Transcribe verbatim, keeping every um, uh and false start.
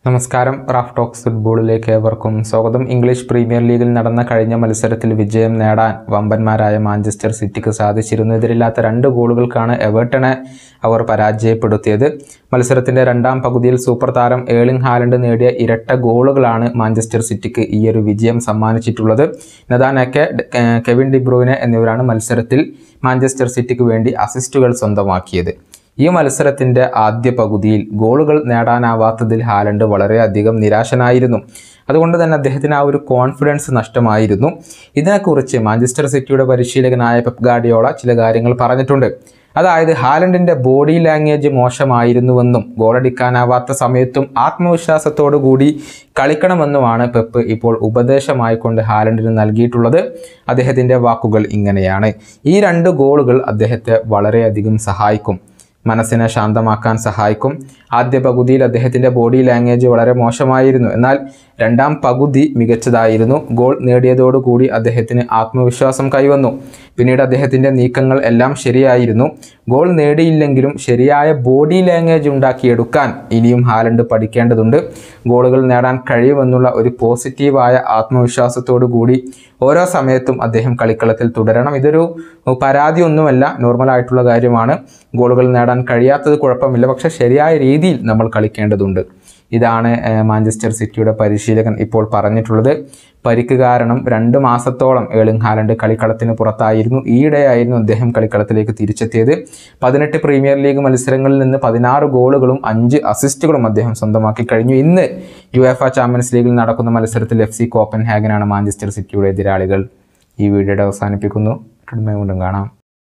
നമസ്കാരം. Raf talks ഫുട്ബോളിലേക്ക് ഏവർക്കും സ്വാഗതം. ഇംഗ്ലീഷ് പ്രീമിയർ ലീഗിൽ നടന്ന കഴിഞ്ഞ മത്സരത്തിൽ വിജയം നേടാൻ വമ്പന്മാരായ മാഞ്ചസ്റ്റർ സിറ്റിക്ക് സാധിച്ചിരുന്നു. എതിരില്ലാത്ത രണ്ട് ഗോളുകൾക്കാണ് എവർട്ടനെ അവർ പരാജയപ്പെടുത്തിയത്. മത്സരത്തിന്റെ രണ്ടാം പകുതിയിൽ സൂപ്പർ താരം ഏർലിംഗ് ഹാലൻഡ് നേടിയ ഇരട്ട ഗോളുകളാണ് മാഞ്ചസ്റ്റർ സിറ്റിക്ക് ഈ ഒരു വിജയം സമ്മാനിച്ചിട്ടുള്ളത്. Nathan Ake, Kevin De Bruyne എന്നിവരാണ് മത്സരത്തിൽ മാഞ്ചസ്റ്റർ സിറ്റിക്ക് വേണ്ടി അസിസ്റ്റുകൾ സ്വന്തമാക്കിയത്. ഈ മത്സരത്തിൻ്റെ ആദ്യ പകുതിയിൽ ഗോളുകൾ നേടാനാവാത്തതിൽ ഹാലൻഡ് വളരെയധികം നിരാശനായിരുന്നു. അതുകൊണ്ട് തന്നെ അദ്ദേഹത്തിന് ആ ഒരു കോൺഫിഡൻസ് നഷ്ടമായിരുന്നു. ഇതിനെക്കുറിച്ച് മാഞ്ചസ്റ്റർ സിറ്റിയുടെ പരിശീലകനായ പെപ് ഗാർഡിയോള ചില കാര്യങ്ങൾ പറഞ്ഞിട്ടുണ്ട്. അതായത് ഹാലൻഡിൻ്റെ ബോഡി ലാംഗ്വേജ് മോശമായിരുന്നുവെന്നും ഗോളടിക്കാനാവാത്ത സമയത്തും ആത്മവിശ്വാസത്തോടു കൂടി കളിക്കണമെന്നുമാണ് പെപ്പ് ഇപ്പോൾ ഉപദേശമായിക്കൊണ്ട് ഹാലൻഡിന് നൽകിയിട്ടുള്ളത്. അദ്ദേഹത്തിൻ്റെ വാക്കുകൾ ഇങ്ങനെയാണ്: ഈ രണ്ട് ഗോളുകൾ അദ്ദേഹത്തെ വളരെയധികം സഹായിക്കും, മനസ്സിനെ ശാന്തമാക്കാൻ സഹായിക്കും. ആദ്യ പകുതിയിൽ അദ്ദേഹത്തിൻ്റെ ബോഡി ലാംഗ്വേജ് വളരെ മോശമായിരുന്നു, എന്നാൽ രണ്ടാം പകുതി മികച്ചതായിരുന്നു. ഗോൾ നേടിയതോടുകൂടി അദ്ദേഹത്തിന് ആത്മവിശ്വാസം കൈവന്നു. പിന്നീട് അദ്ദേഹത്തിൻ്റെ നീക്കങ്ങൾ എല്ലാം ശരിയായിരുന്നു. ഗോൾ നേടിയില്ലെങ്കിലും ശരിയായ ബോഡി ലാംഗ്വേജ് ഉണ്ടാക്കിയെടുക്കാൻ ഇനിയും ഹാലൻഡ് പഠിക്കേണ്ടതുണ്ട്. ഗോളുകൾ നേടാൻ കഴിയുമെന്നുള്ള ഒരു പോസിറ്റീവായ ആത്മവിശ്വാസത്തോടു കൂടി ഓരോ സമയത്തും അദ്ദേഹം കളിക്കളത്തിൽ തുടരണം. ഇതൊരു പരാതിയൊന്നുമല്ല, നോർമലായിട്ടുള്ള കാര്യമാണ്. ഗോളുകൾ നേടാൻ കഴിയാത്തത് കുഴപ്പമില്ല, പക്ഷേ ശരിയായ രീതിയിൽ നമ്മൾ കളിക്കേണ്ടതുണ്ട്. ഇതാണ് മാഞ്ചസ്റ്റർ സിറ്റിയുടെ പരിശീലകൻ ഇപ്പോൾ പറഞ്ഞിട്ടുള്ളത്. പരിക്ക് കാരണം രണ്ട് മാസത്തോളം ഏർലിംഗ് ഹാലൻഡ് കളിക്കളത്തിന് പുറത്തായിരുന്നു. ഈയിടെയായിരുന്നു അദ്ദേഹം കളിക്കളത്തിലേക്ക് തിരിച്ചെത്തിയത്. പതിനെട്ട് പ്രീമിയർ ലീഗ് മത്സരങ്ങളിൽ നിന്ന് പതിനാറ് ഗോളുകളും അഞ്ച് അസിസ്റ്റുകളും അദ്ദേഹം സ്വന്തമാക്കി കഴിഞ്ഞു. ഇന്ന് യുവേഫ ചാമ്പ്യൻസ് ലീഗിൽ നടക്കുന്ന മത്സരത്തിൽ എഫ് സി കോപ്പൻഹാഗനാണ് മാഞ്ചസ്റ്റർ സിറ്റിയുടെ എതിരാളികൾ. ഈ വീഡിയോയുടെ അവസാനിപ്പിക്കുന്നു. വീണ്ടും കാണാം.